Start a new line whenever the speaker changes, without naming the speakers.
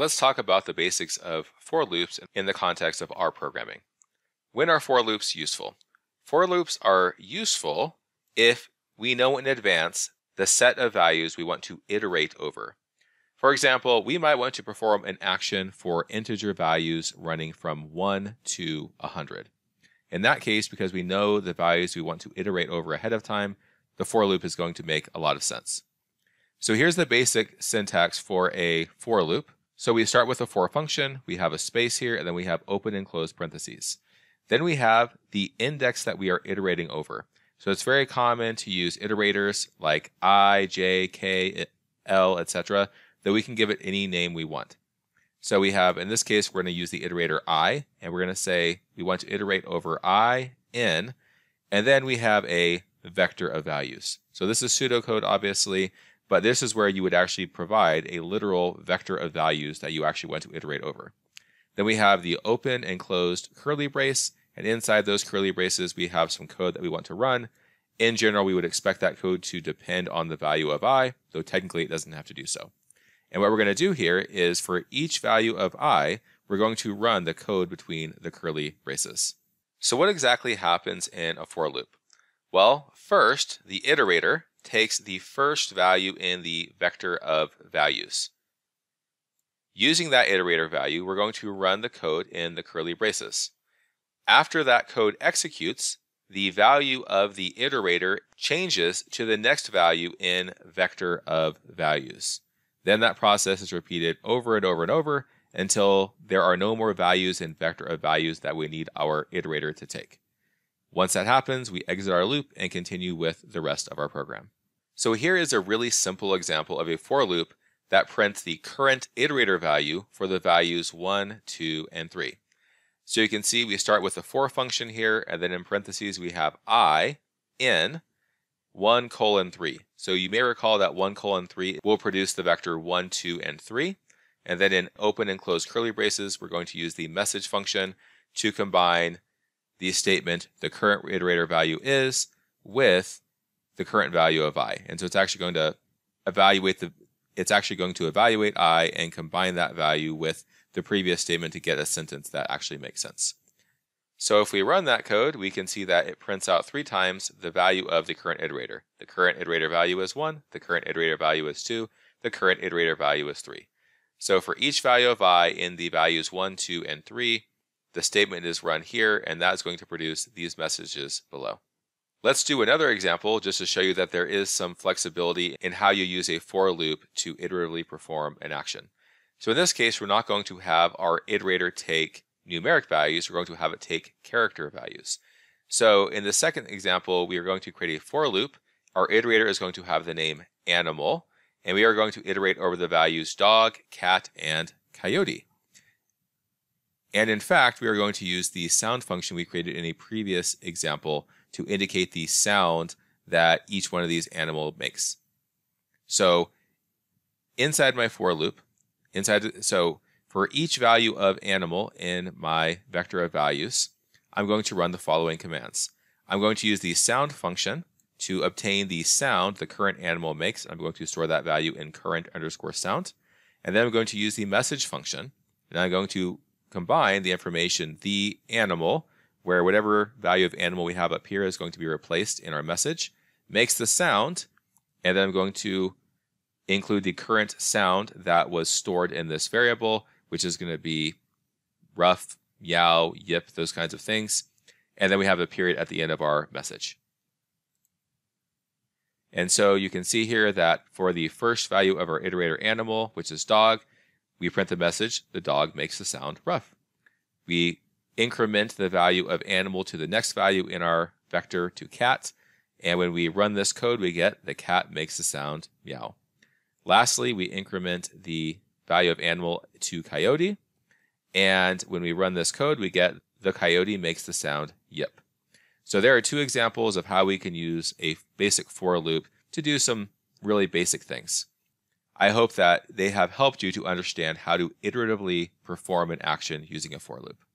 Let's talk about the basics of for loops in the context of R programming. When are for loops useful? For loops are useful if we know in advance the set of values we want to iterate over. For example, we might want to perform an action for integer values running from 1 to 100. In that case, because we know the values we want to iterate over ahead of time, the for loop is going to make a lot of sense. So here's the basic syntax for a for loop. So we start with a for function, we have a space here, and then we have open and close parentheses. Then we have the index that we are iterating over. So it's very common to use iterators like I, j, k, l, etc., that we can give it any name we want. So we have, in this case, we're going to use the iterator I, and we're going to say we want to iterate over I, n, and then we have a vector of values. So this is pseudocode, obviously, but this is where you would actually provide a literal vector of values that you actually want to iterate over. Then we have the open and closed curly brace, and inside those curly braces we have some code that we want to run. In general, we would expect that code to depend on the value of I, though technically it doesn't have to do so. And what we're going to do here is for each value of I, we're going to run the code between the curly braces. So what exactly happens in a for loop? Well, first, the iterator takes the first value in the vector of values. Using that iterator value, we're going to run the code in the curly braces. After that code executes, the value of the iterator changes to the next value in vector of values. Then that process is repeated over and over and over until there are no more values in vector of values that we need our iterator to take. Once that happens, we exit our loop and continue with the rest of our program. So here is a really simple example of a for loop that prints the current iterator value for the values 1, 2, and 3. So you can see we start with the for function here, and then in parentheses we have I in 1, 3. So you may recall that 1, 3 will produce the vector 1, 2, and 3. And then in open and close curly braces, we're going to use the message function to combine the statement the current iterator value is with the current value of I. And so it's actually going to evaluate I and combine that value with the previous statement to get a sentence that actually makes sense. So if we run that code, we can see that it prints out 3 times the value of the current iterator. The current iterator value is 1, the current iterator value is 2, the current iterator value is 3. So for each value of I in the values 1, 2, and 3, the statement is run here, and that's going to produce these messages below. Let's do another example just to show you that there is some flexibility in how you use a for loop to iteratively perform an action. So in this case, we're not going to have our iterator take numeric values, we're going to have it take character values. So in the second example, we are going to create a for loop. Our iterator is going to have the name animal, and we are going to iterate over the values dog, cat, and coyote. And in fact, we are going to use the sound function we created in a previous example to indicate the sound that each one of these makes. So inside my for loop, for each value of animal in my vector of values, I'm going to run the following commands. I'm going to use the sound function to obtain the sound the current animal makes. I'm going to store that value in current_sound. And then I'm going to use the message function, and I'm going to combine the information the animal, where whatever value of animal we have up here is going to be replaced in our message, makes the sound, and then I'm going to include the current sound that was stored in this variable, which is going to be rough, yow, yip, those kinds of things. And then we have a period at the end of our message. And so you can see here that for the first value of our iterator animal, which is dog, we print the message, the dog makes the sound rough. We increment the value of animal to the next value in our vector to cat, and when we run this code, we get the cat makes the sound meow. Lastly, we increment the value of animal to coyote, and when we run this code, we get the coyote makes the sound yip. So there are 2 examples of how we can use a basic for loop to do some really basic things. I hope that they have helped you to understand how to iteratively perform an action using a for loop.